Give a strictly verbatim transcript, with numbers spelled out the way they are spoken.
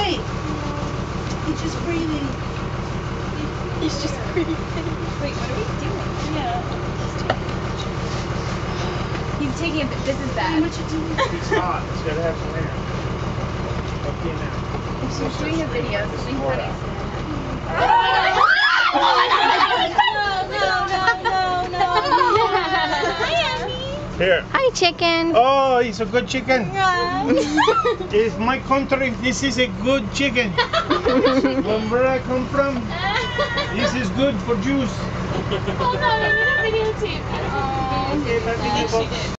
right. He's just breathing. He's just breathing. Wait, what are we doing? Yeah. He's taking a bit. This is bad. What you doing? It's hot. It's gotta have some air. Okay now. She's doing a video. Something funny. Here. Hi, chicken. Oh, it's a good chicken. It's my country. This is a good chicken. From where I come from, this is good for juice. Hold on, I need a videotape. Okay,